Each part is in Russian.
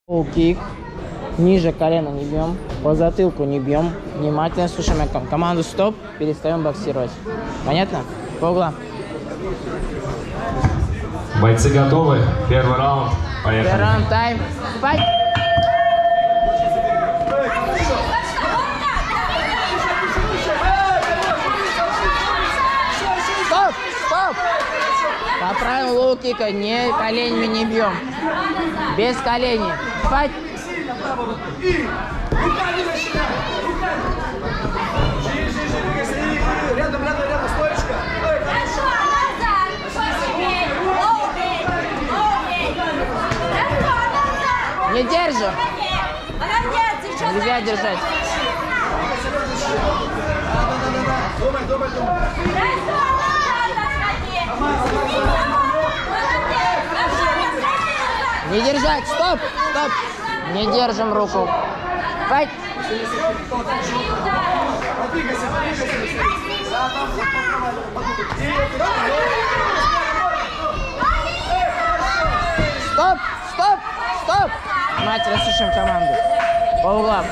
Кик. Ниже колена не бьем. По затылку не бьем. Внимательно слушаем команду стоп. Перестаем боксировать. Понятно? По углам. Бойцы готовы? Первый раунд. Поехали. Первый раунд, тайм. Файт! Стоп! Стоп! По правилу лоу-кика коленями не бьем. Без коленей. Файт! Рядом, стоечка. Не держим. Нельзя держать. Думай. Не держать. Стоп. Стоп. Не держим руку. Файт. Стоп. Стоп. Стоп. Мать, расслышим команду. По углам.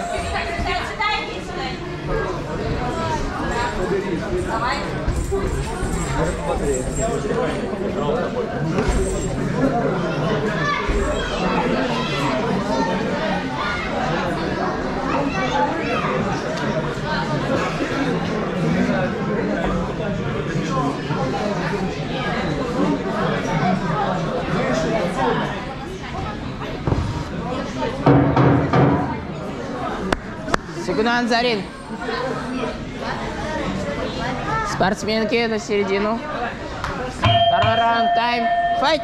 Сигнал за ринг. Спортсменки на середину. Второй раунд, тайм. Файт!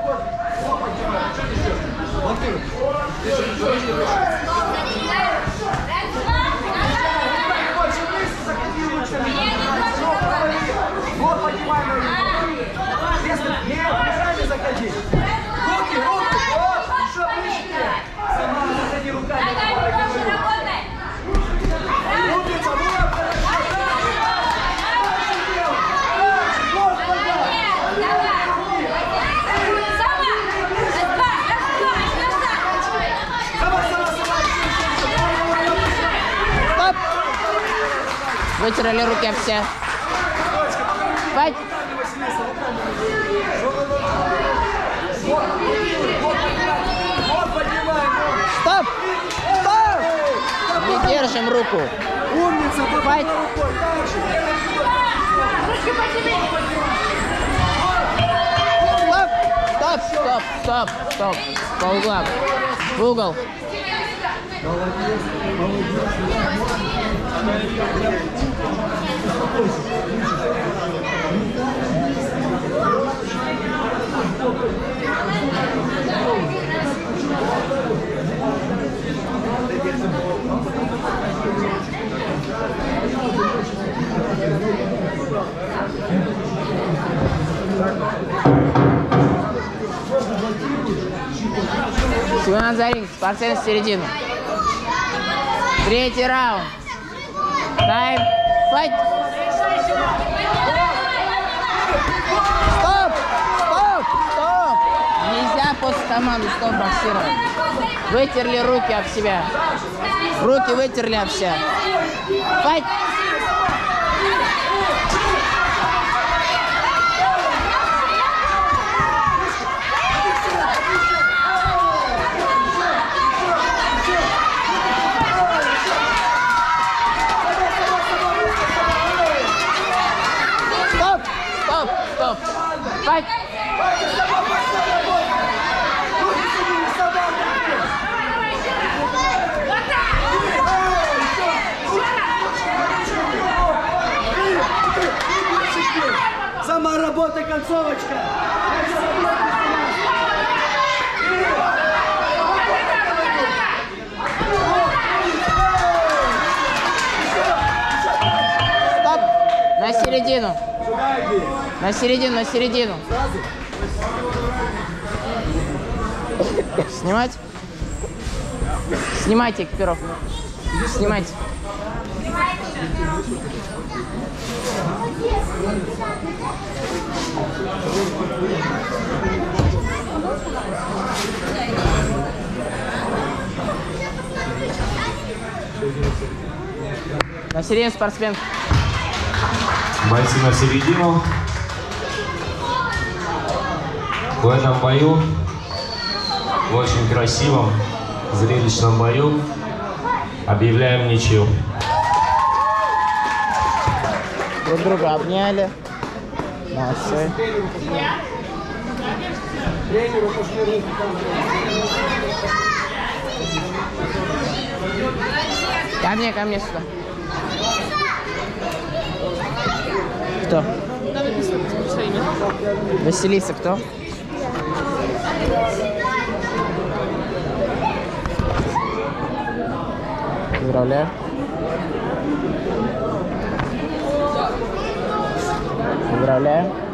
Вот, поднимай мою руку. Не заходи. Руки, вот, еще ближе. Сама заходи руками. Вытерли руки об все. Файт! Стоп! Стоп! Не держим руку. Умница, файт! Стоп! Стоп! Стоп! Стоп! По углам. В угол. Сигнал за ринг, спортсмен в середину. Третий раунд. Тайм. Файт. Стоп! Стоп! Стоп! Нельзя после команды стоп боксировать. Вытерли руки об себя. Руки вытерли об себя. Файт! Файт! Сама работа, концовочка! Стоп! На середину! На середину, на середину. Снимать? Снимайте экипировку. Снимайте. На середину спортсмен. Бойцы на середину. В этом бою, в очень красивом, зрелищном бою, объявляем ничью. Друг друга обняли. Молодцы. Ко мне сюда. Кто? Василиса кто? Поздравляю. Поздравляю.